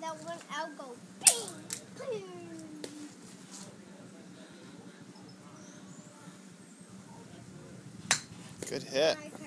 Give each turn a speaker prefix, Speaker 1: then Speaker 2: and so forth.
Speaker 1: that one, I'll go bing, boom.
Speaker 2: Good hit.